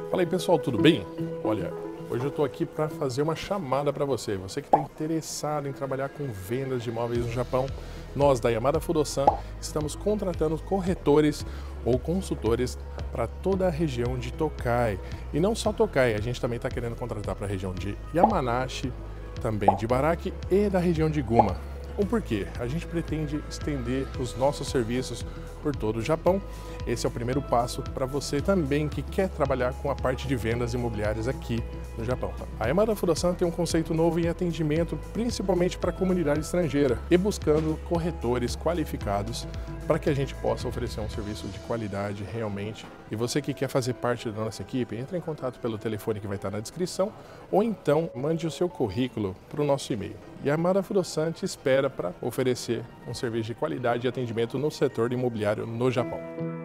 Fala aí pessoal, tudo bem? Olha, hoje eu estou aqui para fazer uma chamada para você. Você que está interessado em trabalhar com vendas de imóveis no Japão, nós da Yamada Fudosan estamos contratando corretores ou consultores para toda a região de Tokai. E não só Tokai, a gente também está querendo contratar para a região de Yamanashi, também de Ibaraki e da região de Guma. O porquê? A gente pretende estender os nossos serviços por todo o Japão. Esse é o primeiro passo para você também que quer trabalhar com a parte de vendas imobiliárias aqui no Japão. A Yamada Fudosan tem um conceito novo em atendimento, principalmente para a comunidade estrangeira, e buscando corretores qualificados para que a gente possa oferecer um serviço de qualidade realmente. E você que quer fazer parte da nossa equipe, entre em contato pelo telefone que vai estar na descrição, ou então mande o seu currículo para o nosso e-mail. E a Yamada Fudosan te espera para oferecer um serviço de qualidade e atendimento no setor imobiliário no Japão.